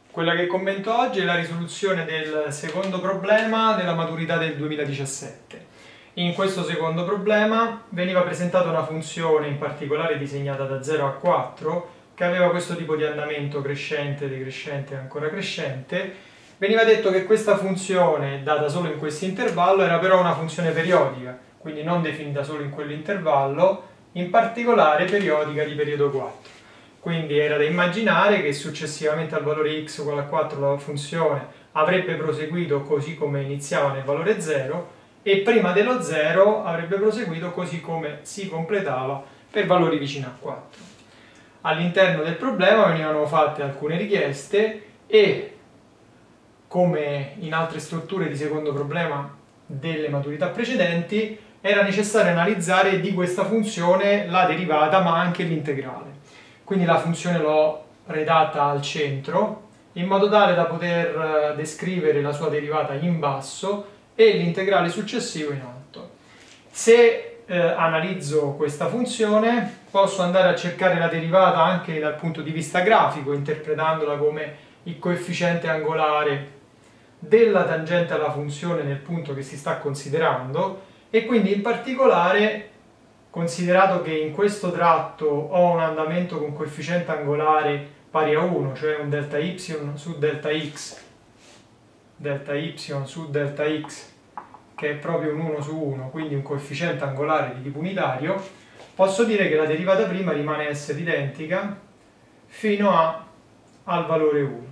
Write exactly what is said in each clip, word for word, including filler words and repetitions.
Quella che commento oggi è la risoluzione del secondo problema della maturità del duemiladiciassette. In questo secondo problema veniva presentata una funzione, in particolare disegnata da zero a quattro, che aveva questo tipo di andamento crescente, decrescente e ancora crescente. Veniva detto che questa funzione, data solo in questo intervallo, era però una funzione periodica, quindi non definita solo in quell'intervallo, in particolare periodica di periodo quattro. Quindi era da immaginare che successivamente al valore x uguale a quattro la funzione avrebbe proseguito così come iniziava nel valore zero e prima dello zero avrebbe proseguito così come si completava per valori vicino a quattro. All'interno del problema venivano fatte alcune richieste e, come in altre strutture di secondo problema delle maturità precedenti, era necessario analizzare di questa funzione la derivata ma anche l'integrale. Quindi la funzione l'ho redatta al centro in modo tale da poter descrivere la sua derivata in basso e l'integrale successivo in alto. Se eh, analizzo questa funzione posso andare a cercare la derivata anche dal punto di vista grafico, interpretandola come il coefficiente angolare della tangente alla funzione nel punto che si sta considerando e quindi in particolare, considerato che in questo tratto ho un andamento con coefficiente angolare pari a uno, cioè un delta y su delta x, delta y su delta x, che è proprio un uno su uno, quindi un coefficiente angolare di tipo unitario, posso dire che la derivata prima rimane essere identica fino a, al valore uno.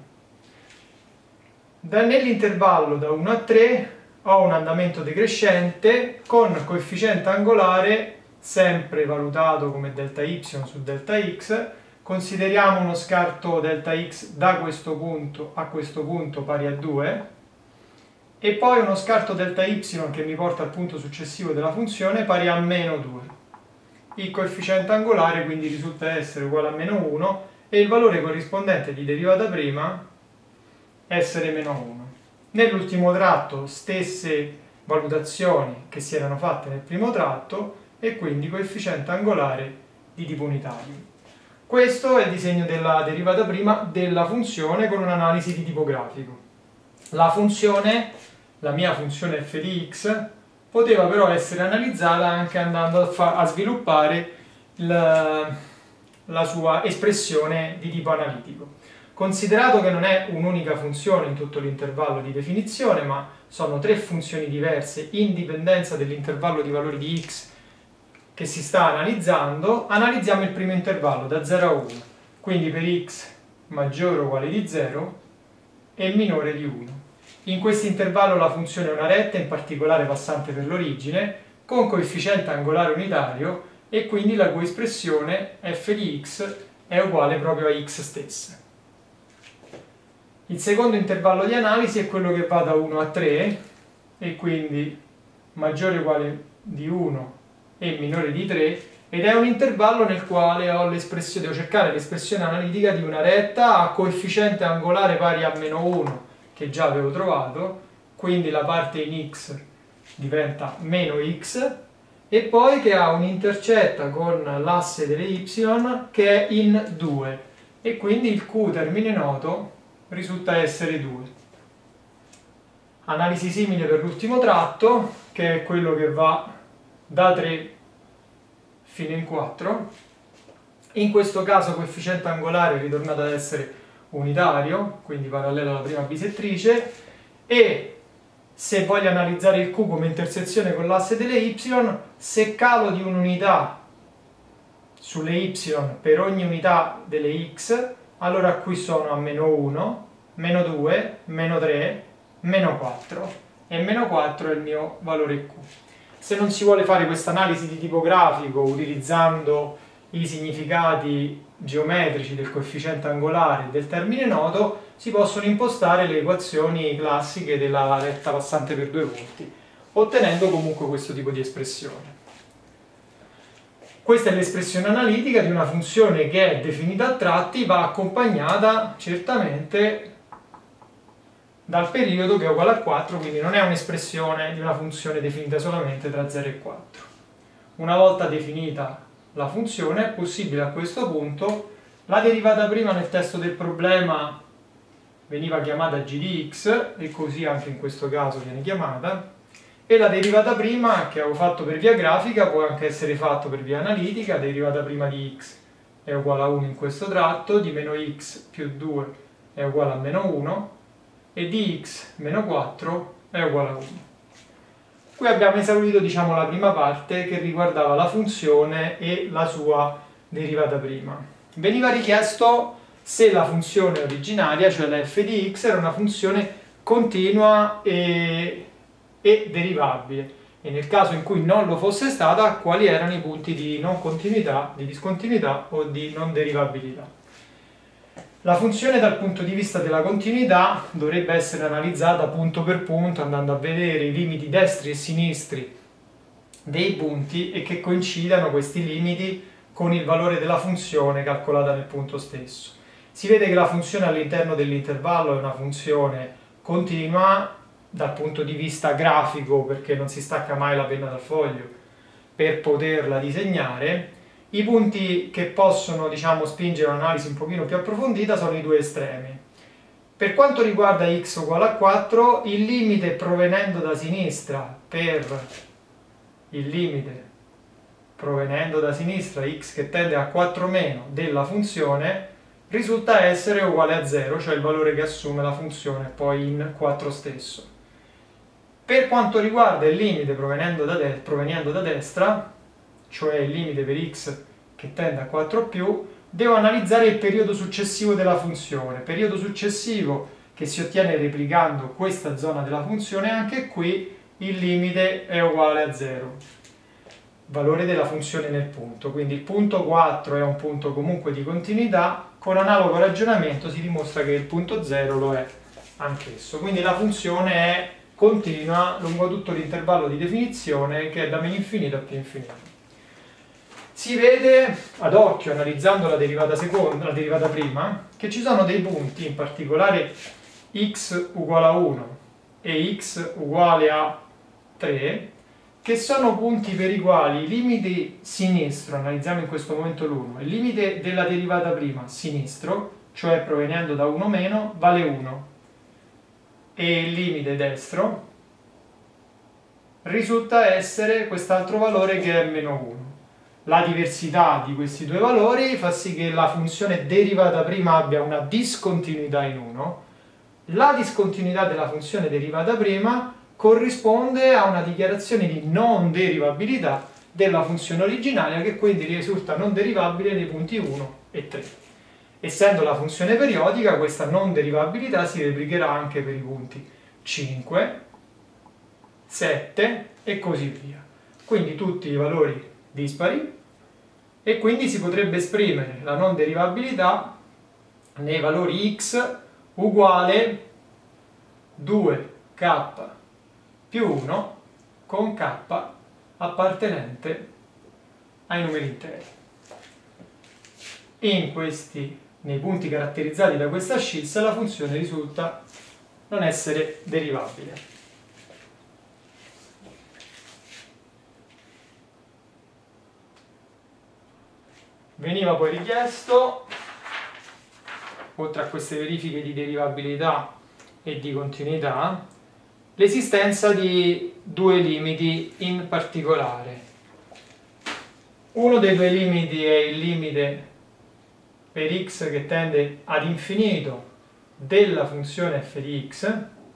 Nell'intervallo da uno a tre ho un andamento decrescente con coefficiente angolare sempre valutato come delta y su delta x. Consideriamo uno scarto delta x da questo punto a questo punto pari a due e poi uno scarto delta y che mi porta al punto successivo della funzione pari a meno due. Il coefficiente angolare quindi risulta essere uguale a meno uno e il valore corrispondente di derivata prima essere meno uno. Nell'ultimo tratto stesse valutazioni che si erano fatte nel primo tratto e quindi coefficiente angolare di tipo unitario. Questo è il disegno della derivata prima della funzione con un'analisi di tipo grafico. La funzione, la mia funzione f di x, poteva però essere analizzata anche andando a, a sviluppare la, la sua espressione di tipo analitico. Considerato che non è un'unica funzione in tutto l'intervallo di definizione, ma sono tre funzioni diverse in dipendenza dell'intervallo di valori di x che si sta analizzando, analizziamo il primo intervallo da zero a uno, quindi per x maggiore o uguale di zero e minore di uno. In questo intervallo la funzione è una retta, in particolare passante per l'origine, con coefficiente angolare unitario e quindi la cui espressione f di x è uguale proprio a x stessa. Il secondo intervallo di analisi è quello che va da uno a tre e quindi maggiore o uguale di uno e minore di tre ed è un intervallo nel quale ho l'espressione, devo cercare l'espressione analitica di una retta a coefficiente angolare pari a meno uno che già avevo trovato, quindi la parte in x diventa meno x e poi che ha un'intercetta con l'asse delle y che è in due e quindi il q termine noto risulta essere due. Analisi simile per l'ultimo tratto, che è quello che va da tre fino in quattro. In questo caso coefficiente angolare è ritornato ad essere unitario, quindi parallelo alla prima bisettrice, e se voglio analizzare il q come intersezione con l'asse delle y, se calo di un'unità sulle y per ogni unità delle x, allora qui sono a meno uno, meno due, meno tre, meno quattro e meno quattro è il mio valore q. Se non si vuole fare questa analisi di tipo grafico utilizzando i significati geometrici del coefficiente angolare e del termine noto, si possono impostare le equazioni classiche della retta passante per due punti, ottenendo comunque questo tipo di espressione. Questa è l'espressione analitica di una funzione che è definita a tratti, va accompagnata certamente dal periodo che è uguale a quattro, quindi non è un'espressione di una funzione definita solamente tra zero e quattro. Una volta definita la funzione è possibile a questo punto la derivata prima nel testo del problema veniva chiamata g di x, e così anche in questo caso viene chiamata, e la derivata prima che avevo fatto per via grafica può anche essere fatto per via analitica. Derivata prima di x è uguale a uno in questo tratto, di meno x più due è uguale a meno uno, e di x meno quattro è uguale a uno. Qui abbiamo esaurito, diciamo, la prima parte che riguardava la funzione e la sua derivata prima. Veniva richiesto se la funzione originaria, cioè la f di x, era una funzione continua e, e derivabile, e nel caso in cui non lo fosse stata, quali erano i punti di non continuità, di discontinuità o di non derivabilità. La funzione dal punto di vista della continuità dovrebbe essere analizzata punto per punto, andando a vedere i limiti destri e sinistri dei punti e che coincidano questi limiti con il valore della funzione calcolata nel punto stesso. Si vede che la funzione all'interno dell'intervallo è una funzione continua dal punto di vista grafico, perché non si stacca mai la penna dal foglio per poterla disegnare. I punti che possono, diciamo, spingere un'analisi un pochino più approfondita sono i due estremi. Per quanto riguarda x uguale a quattro, il limite provenendo da sinistra per il limite provenendo da sinistra, x che tende a quattro meno, della funzione, risulta essere uguale a zero, cioè il valore che assume la funzione poi in quattro stesso. Per quanto riguarda il limite provenendo da, de proveniendo da destra, cioè il limite per x che tende a quattro più, devo analizzare il periodo successivo della funzione, periodo successivo che si ottiene replicando questa zona della funzione. Anche qui il limite è uguale a zero, valore della funzione nel punto, quindi il punto quattro è un punto comunque di continuità. Con analogo ragionamento si dimostra che il punto zero lo è anch'esso, quindi la funzione è continua lungo tutto l'intervallo di definizione, che è da meno infinito a più infinito. Si vede ad occhio, analizzando la derivata seconda, la derivata prima, che ci sono dei punti, in particolare x uguale a uno e x uguale a tre, che sono punti per i quali il limite sinistro, analizziamo in questo momento l'uno, il limite della derivata prima sinistro, cioè provenendo da uno meno, vale uno, e il limite destro risulta essere quest'altro valore che è meno uno. La diversità di questi due valori fa sì che la funzione derivata prima abbia una discontinuità in uno. La discontinuità della funzione derivata prima corrisponde a una dichiarazione di non derivabilità della funzione originaria, che quindi risulta non derivabile nei punti uno e tre. Essendo la funzione periodica, questa non derivabilità si replicherà anche per i punti cinque, sette e così via. Quindi tutti i valori dispari, e quindi si potrebbe esprimere la non derivabilità nei valori x uguale due k più uno con k appartenente ai numeri interi. In questi, nei punti caratterizzati da questa ascissa, la funzione risulta non essere derivabile. Veniva poi richiesto, oltre a queste verifiche di derivabilità e di continuità, l'esistenza di due limiti in particolare. Uno dei due limiti è il limite per x che tende ad infinito della funzione f di x.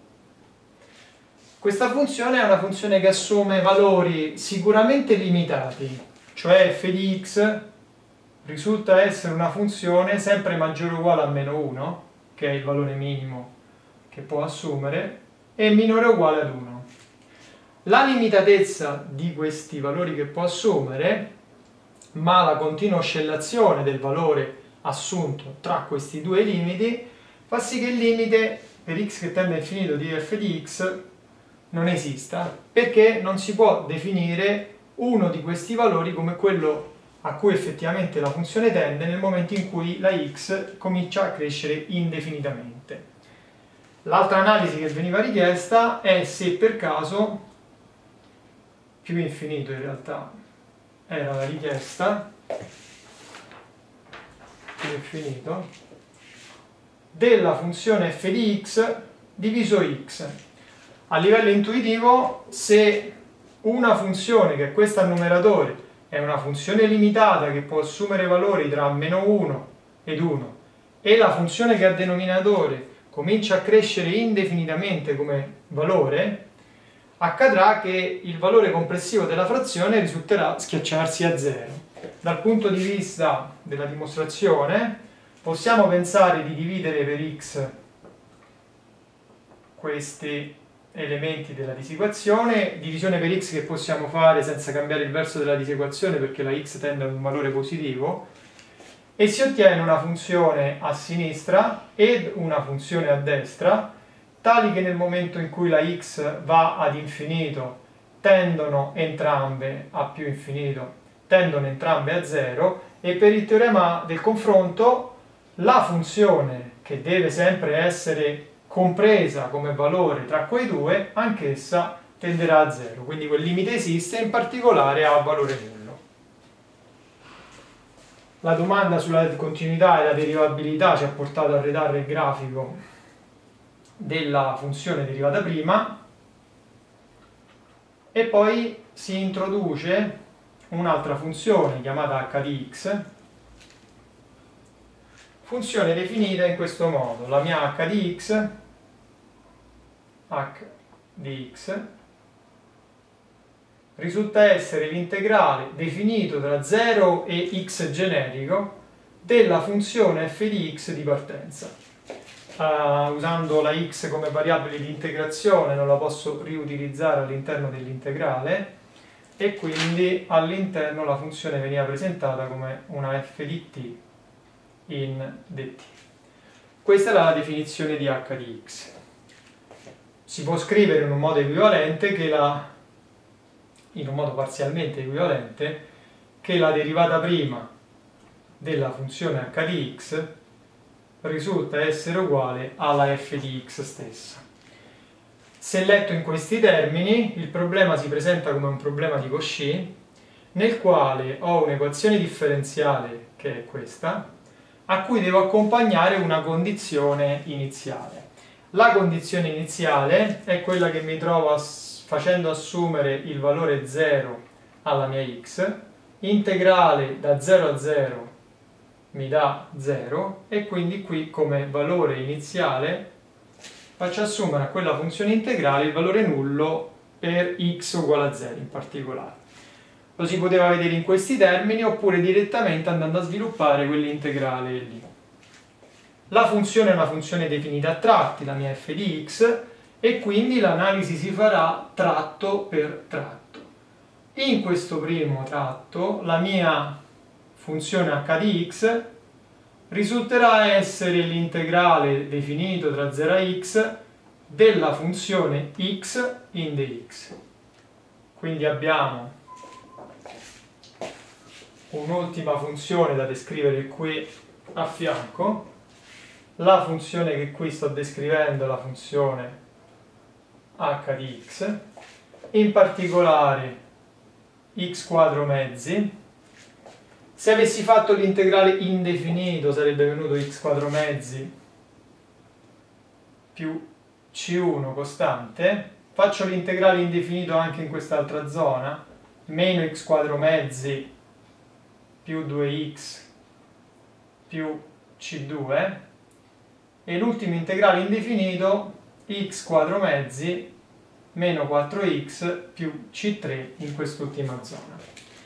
Questa funzione è una funzione che assume valori sicuramente limitati, cioè f di x risulta essere una funzione sempre maggiore o uguale a meno uno, che è il valore minimo che può assumere, e minore o uguale ad uno. La limitatezza di questi valori che può assumere, ma la continua oscillazione del valore assunto tra questi due limiti, fa sì che il limite per x che tende a infinito di f di x non esista, perché non si può definire uno di questi valori come quello a cui effettivamente la funzione tende nel momento in cui la x comincia a crescere indefinitamente. L'altra analisi che veniva richiesta è se per caso, più infinito in realtà era la richiesta, più infinito, della funzione f di x diviso x. A livello intuitivo, se una funzione che è questa al numeratore è una funzione limitata che può assumere valori tra meno uno ed uno e la funzione che ha denominatore comincia a crescere indefinitamente come valore, accadrà che il valore complessivo della frazione risulterà schiacciarsi a zero. Dal punto di vista della dimostrazione possiamo pensare di dividere per x questi elementi della disequazione, divisione per x che possiamo fare senza cambiare il verso della disequazione perché la x tende ad un valore positivo, e si ottiene una funzione a sinistra ed una funzione a destra, tali che nel momento in cui la x va ad infinito tendono entrambe a più infinito, tendono entrambe a zero, e per il teorema del confronto la funzione che deve sempre essere compresa come valore tra quei due, anch'essa tenderà a zero, quindi quel limite esiste, in particolare ha valore nullo. La domanda sulla continuità e la derivabilità ci ha portato a redare il grafico della funzione derivata prima, e poi si introduce un'altra funzione chiamata h di x, funzione definita in questo modo: la mia h di x, h di x risulta essere l'integrale definito tra zero e x generico della funzione f di x di partenza. Uh, usando la x come variabile di integrazione non la posso riutilizzare all'interno dell'integrale, e quindi all'interno la funzione veniva presentata come una f di t in dt. Questa è la definizione di h di x. Si può scrivere in un modo equivalente che la in un modo parzialmente equivalente che la derivata prima della funzione h di x risulta essere uguale alla f di x stessa. Se letto in questi termini, il problema si presenta come un problema di Cauchy, nel quale ho un'equazione differenziale, che è questa, a cui devo accompagnare una condizione iniziale. La condizione iniziale è quella che mi trovo facendo assumere il valore zero alla mia x, integrale da zero a zero mi dà zero, e quindi qui come valore iniziale faccio assumere a quella funzione integrale il valore nullo per x uguale a zero in particolare. Lo si poteva vedere in questi termini oppure direttamente andando a sviluppare quell'integrale lì. La funzione è una funzione definita a tratti, la mia f di x, e quindi l'analisi si farà tratto per tratto. In questo primo tratto la mia funzione h di x risulterà essere l'integrale definito tra zero a x della funzione x in dx. Quindi abbiamo un'ultima funzione da descrivere qui a fianco. La funzione che qui sto descrivendo è la funzione h di x, in particolare x quadro mezzi. Se avessi fatto l'integrale indefinito sarebbe venuto x quadro mezzi più c uno costante. Faccio l'integrale indefinito anche in quest'altra zona, meno x quadro mezzi più due x più c due, e l'ultimo integrale indefinito x quadro mezzi meno quattro x più c tre in quest'ultima zona.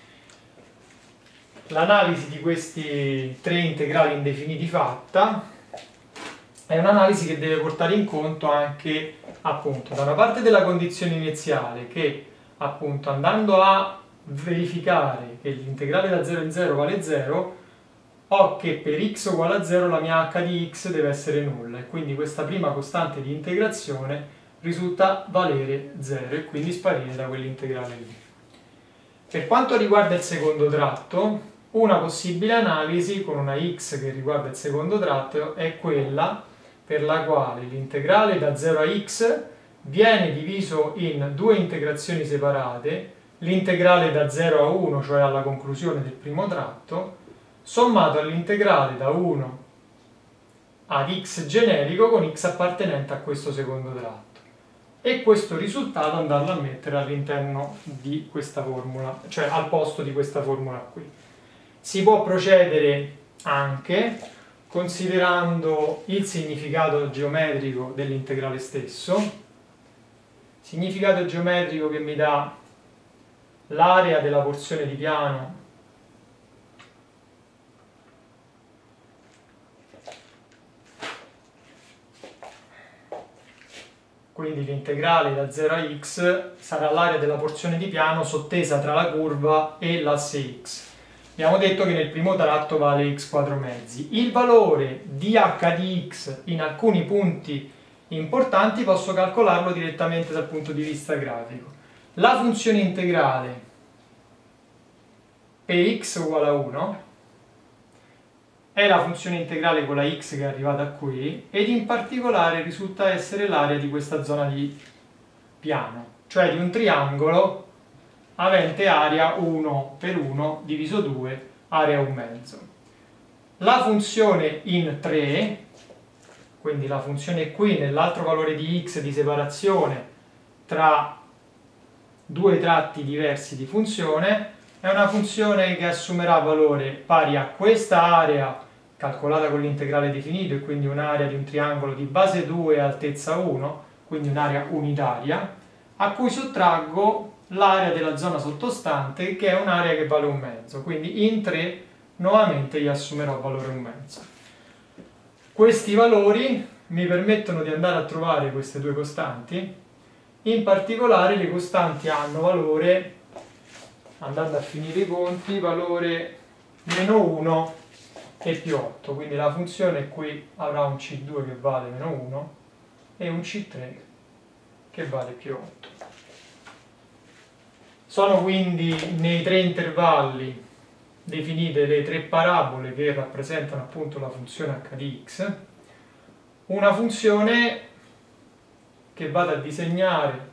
L'analisi di questi tre integrali indefiniti fatta è un'analisi che deve portare in conto anche, appunto, da una parte della condizione iniziale, che appunto andando a verificare che l'integrale da zero in zero vale zero, ho che per x uguale a zero la mia h di x deve essere nulla, e quindi questa prima costante di integrazione risulta valere zero e quindi sparire da quell'integrale lì. Per quanto riguarda il secondo tratto, una possibile analisi con una x che riguarda il secondo tratto è quella per la quale l'integrale da zero a x viene diviso in due integrazioni separate, l'integrale da zero a uno, cioè alla conclusione del primo tratto, sommato all'integrale da uno ad x generico con x appartenente a questo secondo tratto. E questo risultato andarlo a mettere all'interno di questa formula, cioè al posto di questa formula qui. Si può procedere anche considerando il significato geometrico dell'integrale stesso, significato geometrico che mi dà l'area della porzione di piano quindi l'integrale da zero a x sarà l'area della porzione di piano sottesa tra la curva e l'asse x. Abbiamo detto che nel primo tratto vale x quadro mezzi. Il valore di h di x in alcuni punti importanti posso calcolarlo direttamente dal punto di vista grafico. La funzione integrale px uguale a uno è la funzione integrale con la x che è arrivata qui ed in particolare risulta essere l'area di questa zona di piano, cioè di un triangolo avente area uno per uno diviso due, area un mezzo. La funzione in tre, quindi la funzione qui nell'altro valore di x di separazione tra due tratti diversi di funzione, è una funzione che assumerà valore pari a questa area calcolata con l'integrale definito e quindi un'area di un triangolo di base due e altezza uno, quindi un'area unitaria, a cui sottraggo l'area della zona sottostante che è un'area che vale un mezzo, quindi in tre nuovamente gli assumerò valore un mezzo. Questi valori mi permettono di andare a trovare queste due costanti, in particolare le costanti hanno valore, andando a finire i conti, valore meno uno e più otto, quindi la funzione qui avrà un c due che vale meno uno e un c tre che vale più otto. Sono quindi nei tre intervalli definite le tre parabole che rappresentano appunto la funzione h di x, una funzione che vado a disegnare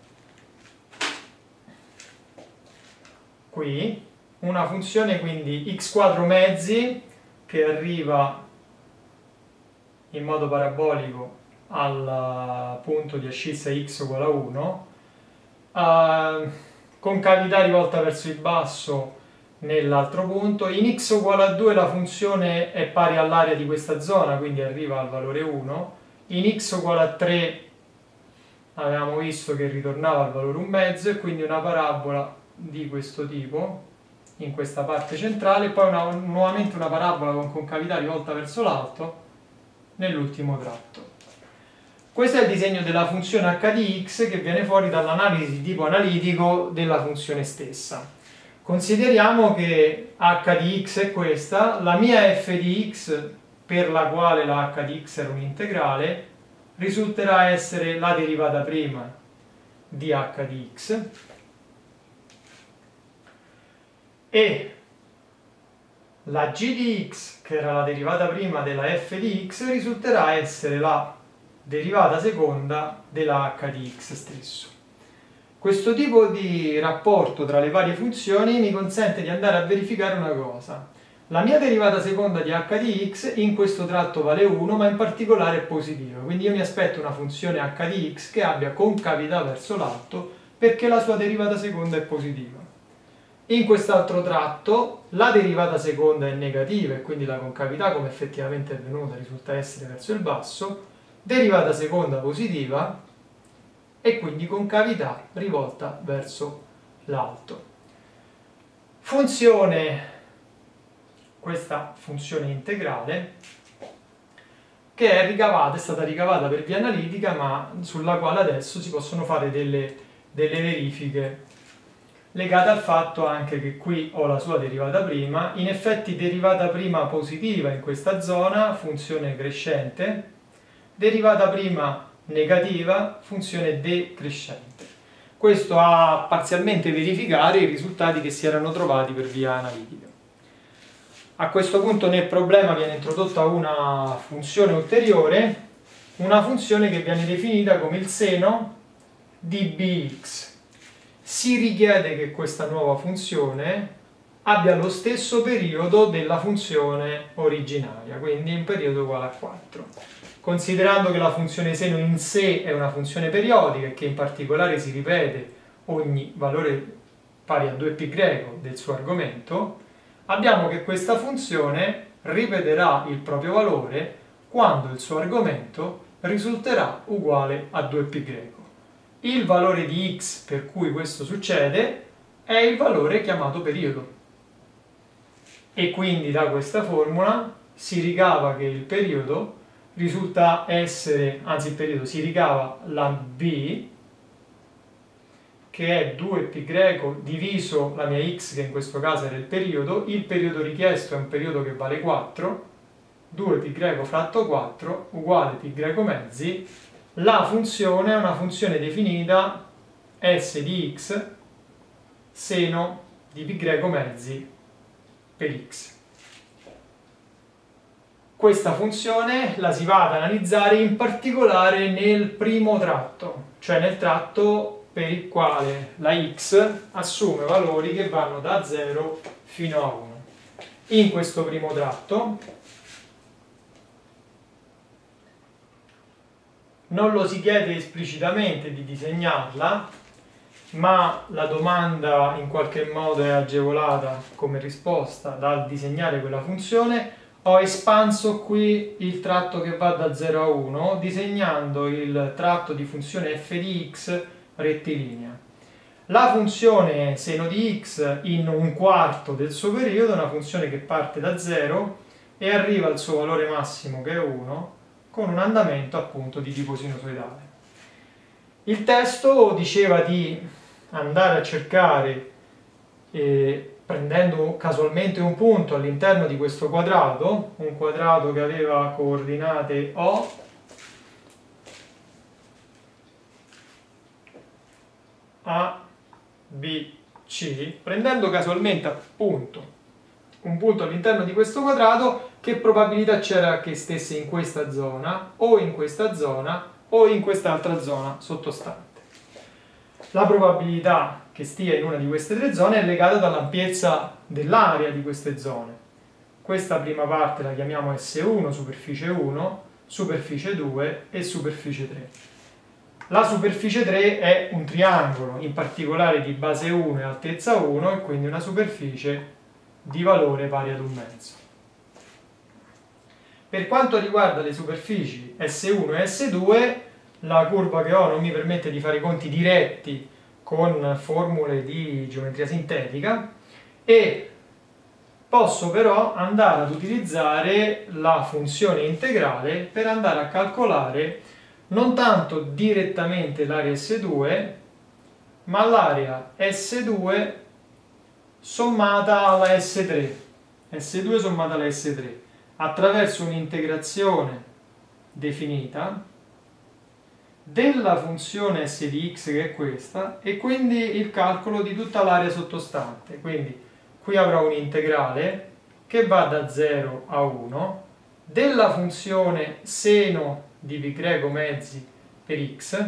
qui, una funzione quindi x quadro mezzi che arriva in modo parabolico al punto di ascissa x uguale a uno, uh, con cavità rivolta verso il basso nell'altro punto. In x uguale a due la funzione è pari all'area di questa zona, quindi arriva al valore uno. In x uguale a tre avevamo visto che ritornava al valore un mezzo e quindi una parabola di questo tipo in questa parte centrale e poi una, nuovamente una parabola con concavità rivolta verso l'alto nell'ultimo tratto. Questo è il disegno della funzione h di x che viene fuori dall'analisi di tipo analitico della funzione stessa. Consideriamo che h di x è questa, la mia f di x per la quale la h di x era un integrale risulterà essere la derivata prima di h di x e la g di x, che era la derivata prima della f di x, risulterà essere la derivata seconda della h di x stesso. Questo tipo di rapporto tra le varie funzioni mi consente di andare a verificare una cosa. La mia derivata seconda di h di x in questo tratto vale uno, ma in particolare è positiva, quindi io mi aspetto una funzione h di x che abbia concavità verso l'alto perché la sua derivata seconda è positiva. In quest'altro tratto la derivata seconda è negativa e quindi la concavità, come effettivamente è venuta, risulta essere verso il basso, derivata seconda positiva e quindi concavità rivolta verso l'alto. Funzione, questa funzione integrale, che è ricavata, è stata ricavata per via analitica, ma sulla quale adesso si possono fare delle, delle verifiche legata al fatto anche che qui ho la sua derivata prima, in effetti derivata prima positiva in questa zona, funzione crescente, derivata prima negativa, funzione decrescente. Questo a parzialmente verificare i risultati che si erano trovati per via analitica. A questo punto nel problema viene introdotta una funzione ulteriore, una funzione che viene definita come il seno di bx. Si richiede che questa nuova funzione abbia lo stesso periodo della funzione originaria, quindi un periodo uguale a quattro. Considerando che la funzione seno in sé è una funzione periodica e che in particolare si ripete ogni valore pari a due pi greco del suo argomento, abbiamo che questa funzione ripeterà il proprio valore quando il suo argomento risulterà uguale a due pi greco. Il valore di x per cui questo succede è il valore chiamato periodo. E quindi da questa formula si ricava che il periodo risulta essere, anzi il periodo si ricava la b, che è due pi greco diviso la mia x, che in questo caso era il periodo. Il periodo richiesto è un periodo che vale quattro, due pi greco fratto quattro uguale pi greco mezzi. La funzione è una funzione definita s di x seno di pi greco mezzi per x. Questa funzione la si va ad analizzare in particolare nel primo tratto, cioè nel tratto per il quale la x assume valori che vanno da zero fino a uno. In questo primo tratto non lo si chiede esplicitamente di disegnarla, ma la domanda in qualche modo è agevolata come risposta dal disegnare quella funzione. Ho espanso qui il tratto che va da zero a uno, disegnando il tratto di funzione f di x rettilinea. La funzione seno di x in un quarto del suo periodo è una funzione che parte da zero e arriva al suo valore massimo che è uno, con un andamento appunto di tipo sinusoidale. Il testo diceva di andare a cercare, eh, prendendo casualmente un punto all'interno di questo quadrato, un quadrato che aveva coordinate O, A, B, C, prendendo casualmente appunto un punto all'interno di questo quadrato, che probabilità c'era che stesse in questa zona, o in questa zona, o in quest'altra zona sottostante. La probabilità che stia in una di queste tre zone è legata dall'ampiezza dell'area di queste zone. Questa prima parte la chiamiamo S uno, superficie uno, superficie due e superficie tre. La superficie tre è un triangolo, in particolare di base uno e altezza uno, e quindi una superficie di valore pari ad un mezzo. Per quanto riguarda le superfici S uno e S due, la curva che ho non mi permette di fare i conti diretti con formule di geometria sintetica, e posso però andare ad utilizzare la funzione integrale per andare a calcolare non tanto direttamente l'area S due, ma l'area S due sommata alla S tre, S due sommata alla S tre, attraverso un'integrazione definita della funzione s di x, che è questa, e quindi il calcolo di tutta l'area sottostante. Quindi qui avrò un integrale che va da zero a uno della funzione seno di pi greco mezzi per x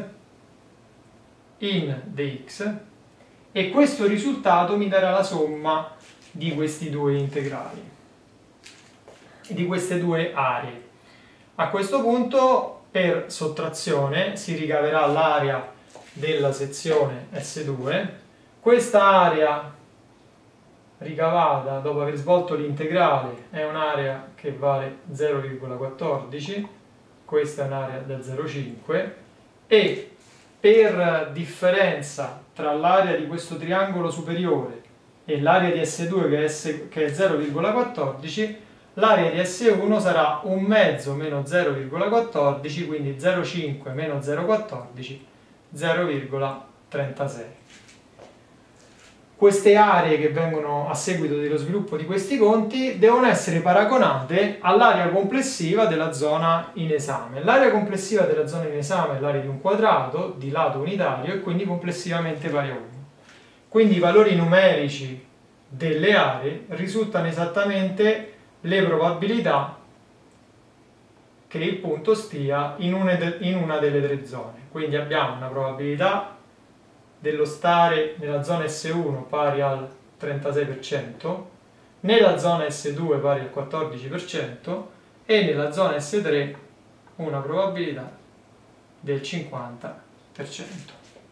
in dx, e questo risultato mi darà la somma di questi due integrali, di queste due aree. A questo punto, per sottrazione, si ricaverà l'area della sezione S due. Questa area ricavata dopo aver svolto l'integrale è un'area che vale zero virgola quattordici, questa è un'area da zero virgola cinque, e per differenza tra l'area di questo triangolo superiore e l'area di S due che è, S, che è zero virgola quattordici, l'area di S uno sarà un mezzo meno zero virgola quattordici, quindi zero virgola cinque meno zero virgola quattordici, zero virgola trentasei. Queste aree che vengono a seguito dello sviluppo di questi conti devono essere paragonate all'area complessiva della zona in esame. L'area complessiva della zona in esame è l'area di un quadrato di lato unitario e quindi complessivamente pari a uno. Quindi i valori numerici delle aree risultano esattamente le probabilità che il punto stia in una, in una delle tre zone. Quindi abbiamo una probabilità dello stare nella zona S uno pari al trentasei per cento, nella zona S due pari al quattordici per cento e nella zona S tre una probabilità del cinquanta per cento.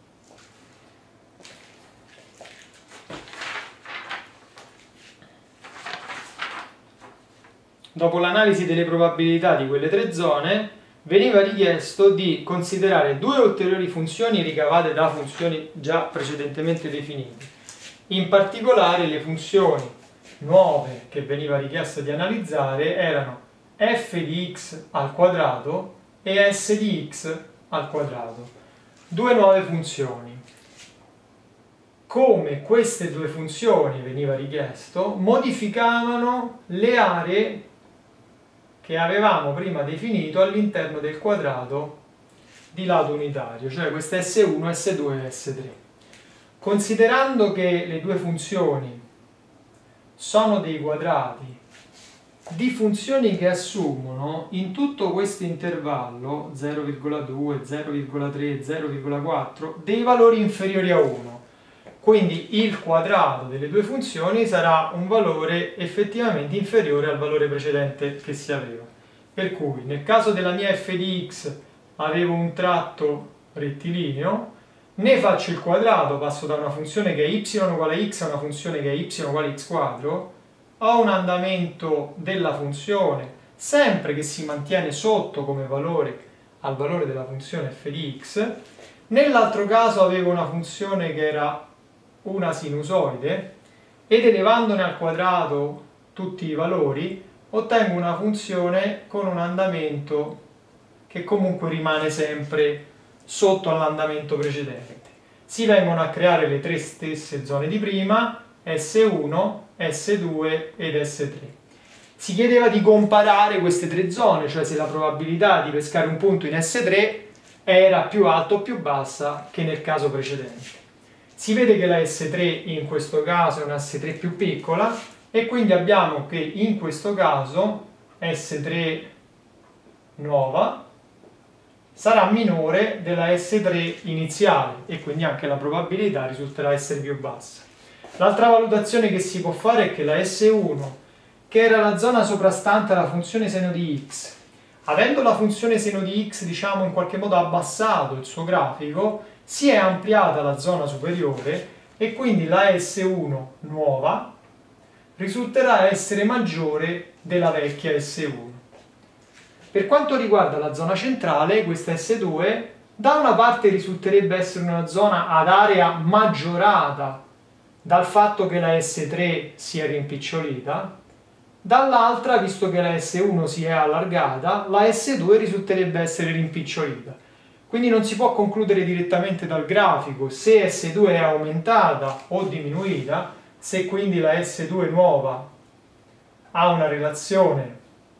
Dopo l'analisi delle probabilità di quelle tre zone, veniva richiesto di considerare due ulteriori funzioni ricavate da funzioni già precedentemente definite. In particolare le funzioni nuove che veniva richiesto di analizzare erano f di x al quadrato e s di x al quadrato. Due nuove funzioni. Come queste due funzioni, veniva richiesto, modificavano le aree che avevamo prima definito all'interno del quadrato di lato unitario, cioè queste S uno, S due e S tre. Considerando che le due funzioni sono dei quadrati di funzioni che assumono in tutto questo intervallo zero virgola due, zero virgola tre, zero virgola quattro dei valori inferiori a uno. Quindi il quadrato delle due funzioni sarà un valore effettivamente inferiore al valore precedente che si aveva. Per cui nel caso della mia f di x avevo un tratto rettilineo, ne faccio il quadrato, passo da una funzione che è y uguale x a una funzione che è y uguale x quadro, ho un andamento della funzione sempre che si mantiene sotto come valore al valore della funzione f di x. Nell'altro caso avevo una funzione che era una sinusoide ed elevandone al quadrato tutti i valori ottengo una funzione con un andamento che comunque rimane sempre sotto all'andamento precedente. Si vengono a creare le tre stesse zone di prima, S uno, S due ed S tre. Si chiedeva di comparare queste tre zone, cioè se la probabilità di pescare un punto in S tre era più alta o più bassa che nel caso precedente. Si vede che la S tre in questo caso è una S tre più piccola e quindi abbiamo che in questo caso S tre nuova sarà minore della S tre iniziale e quindi anche la probabilità risulterà essere più bassa. L'altra valutazione che si può fare è che la S uno, che era la zona soprastante alla funzione seno di x, avendo la funzione seno di x diciamo in qualche modo abbassato il suo grafico, si è ampliata la zona superiore e quindi la S uno nuova risulterà essere maggiore della vecchia S uno. Per quanto riguarda la zona centrale, questa S due da una parte risulterebbe essere una zona ad area maggiorata dal fatto che la S tre si è rimpicciolita, dall'altra, visto che la S uno si è allargata, la S due risulterebbe essere rimpicciolita. Quindi non si può concludere direttamente dal grafico se S due è aumentata o diminuita, se quindi la S due nuova ha una relazione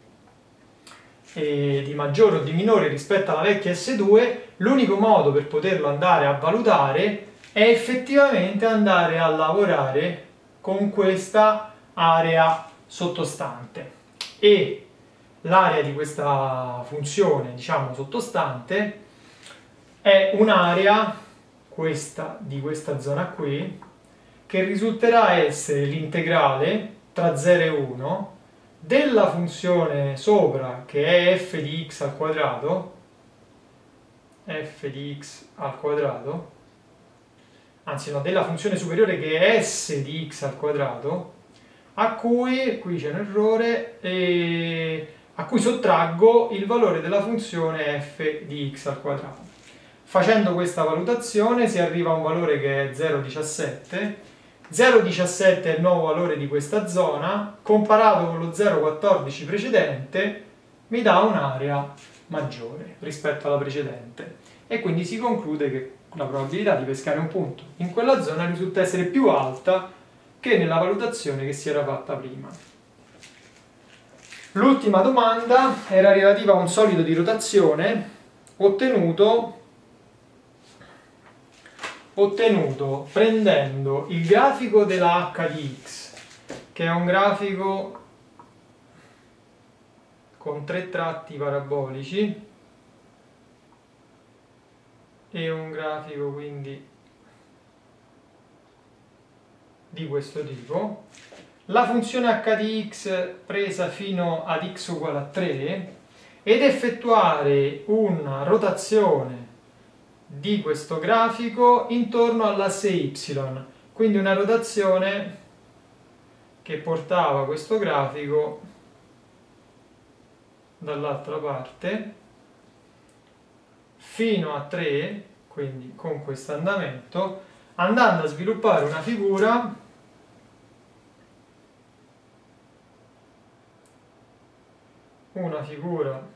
eh, di maggiore o di minore rispetto alla vecchia S due, l'unico modo per poterlo andare a valutare è effettivamente andare a lavorare con questa area sottostante. E l'area di questa funzione, diciamo, sottostante è un'area, questa, di questa zona qui, che risulterà essere l'integrale tra zero e uno della funzione sopra, che è f di x al quadrato, f di x al quadrato, anzi no, della funzione superiore che è s di x al quadrato, a cui, qui c'è un errore, e a cui sottraggo il valore della funzione f di x al quadrato. Facendo questa valutazione si arriva a un valore che è zero virgola diciassette. zero virgola diciassette è il nuovo valore di questa zona, comparato con lo zero virgola quattordici precedente mi dà un'area maggiore rispetto alla precedente e quindi si conclude che la probabilità di pescare un punto in quella zona risulta essere più alta che nella valutazione che si era fatta prima. L'ultima domanda era relativa a un solido di rotazione ottenuto ottenuto prendendo il grafico della h di x, che è un grafico con tre tratti parabolici e un grafico quindi di questo tipo, la funzione h di x presa fino ad x uguale a tre ed effettuare una rotazione di questo grafico intorno all'asse y, quindi una rotazione che portava questo grafico dall'altra parte fino a tre, quindi con questo andamento, andando a sviluppare una figura una figura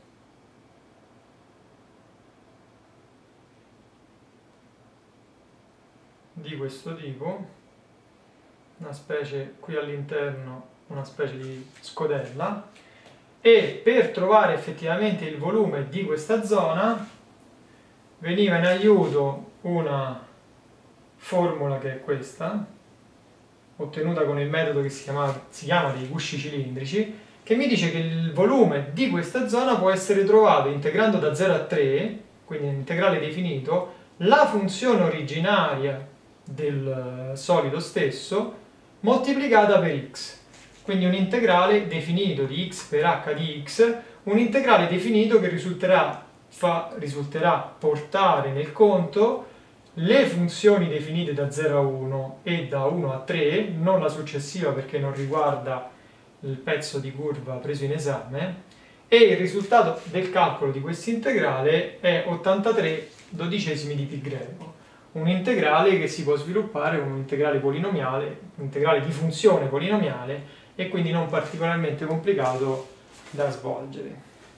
di questo tipo, una specie qui all'interno, una specie di scodella, e per trovare effettivamente il volume di questa zona veniva in aiuto una formula che è questa, ottenuta con il metodo che si chiama, si chiama dei gusci cilindrici, che mi dice che il volume di questa zona può essere trovato integrando da zero a tre, quindi un integrale definito, la funzione originaria del solido stesso moltiplicata per x. Quindi un integrale definito di x per h di x, un integrale definito che risulterà, fa, risulterà portare nel conto le funzioni definite da zero a uno e da uno a tre, non la successiva perché non riguarda il pezzo di curva preso in esame, e il risultato del calcolo di questo integrale è ottantatré dodicesimi di pi greco, un integrale che si può sviluppare come un integrale polinomiale, un integrale di funzione polinomiale e quindi non particolarmente complicato da svolgere.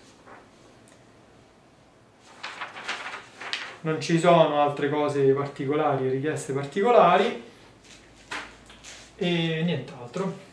Non ci sono altre cose particolari, richieste particolari e nient'altro.